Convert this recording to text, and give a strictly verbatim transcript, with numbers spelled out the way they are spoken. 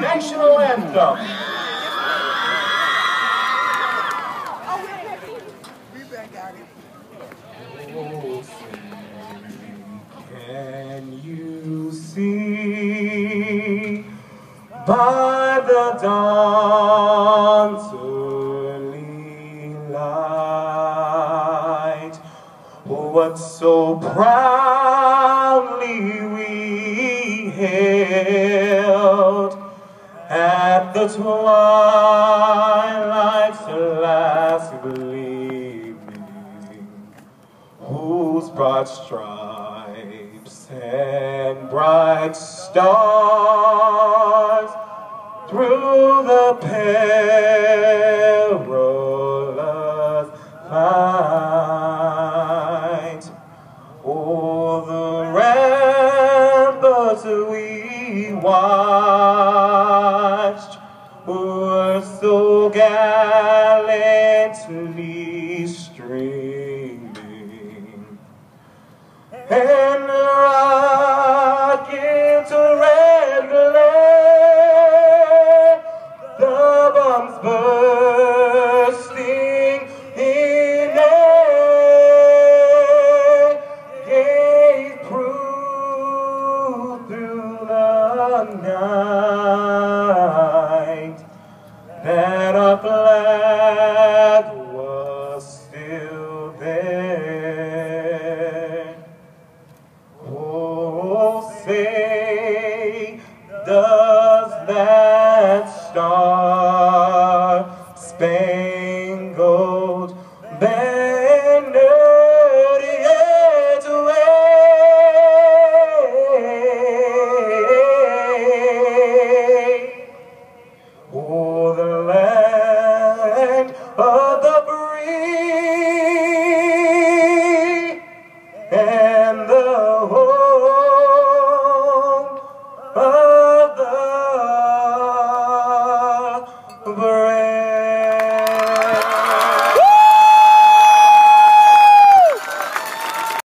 national anthem. Oh, say, can you see by the dawn's early light what so proudly we hailed at the twilight's last gleaming, whose broad stripes and bright stars through the perilous fight o'er the ramparts we watched were so gallantly streaming, and rocking to red glare, the bombs bursting in air gave proof through the night that our flag was still there. Oh, say, does that star-spangled banner yet wave o'er the land of the free and the home of the brave?